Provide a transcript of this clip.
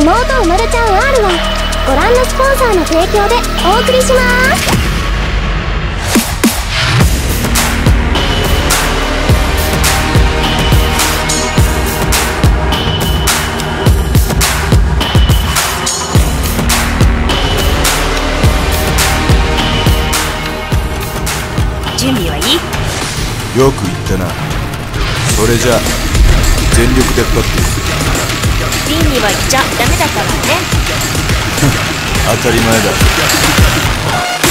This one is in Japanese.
生まれちゃう R はご覧のスポンサーの提供でお送りします。 準備はいい？ よく言ったな。それじゃあ全力でバック。 リンには言っちゃダメだったわね。 当たり前だ。